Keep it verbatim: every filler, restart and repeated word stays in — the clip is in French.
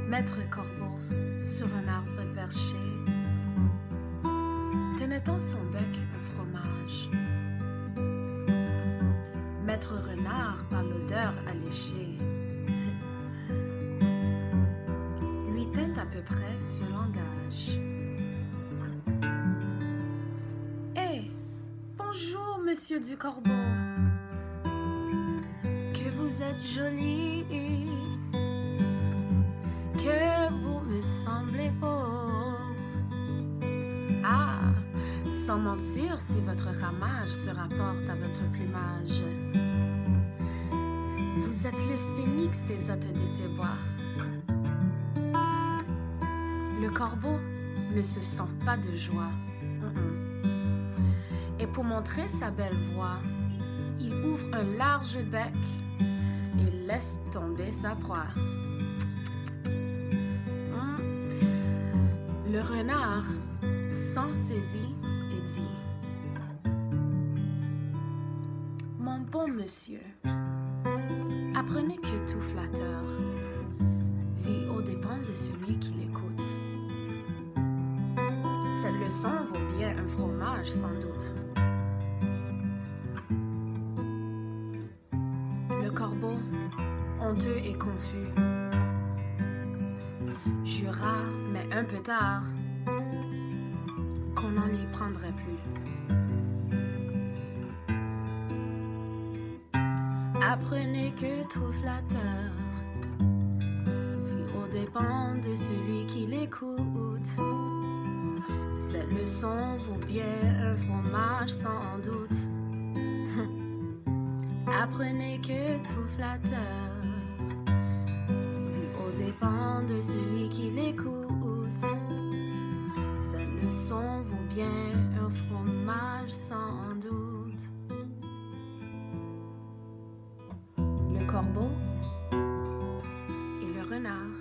Maître Corbeau, sur un arbre perché, tenait dans son bec un fromage. Maître Renard, par l'odeur alléchée, lui tint à peu près ce langage. Eh, bonjour, monsieur du Corbeau, que vous êtes joli, que vous me semblez beau. Ah, sans mentir, si votre ramage se rapporte à votre plumage, vous êtes le phénix des hôtes de ces bois. Le corbeau ne se sent pas de joie. Mm-mm. Et pour montrer sa belle voix, il ouvre un large bec et laisse tomber sa proie. Mm. Le renard s'en saisit et dit: Mon bon monsieur, apprenez que tout flatteur vit aux dépens de celui qui l'écoute. Cette leçon vaut bien un fromage, sans doute. Le corbeau, honteux et confus, jura, mais un peu tard, qu'on n'en y prendrait plus. Apprenez que tout flatteur vit aux dépens de celui qui l'écoute. Cette leçon vaut bien un fromage, sans doute. Apprenez que tout flatteur vit aux dépens de celui qui l'écoute. Cette leçon vaut bien un fromage, sans doute. Le corbeau et le renard.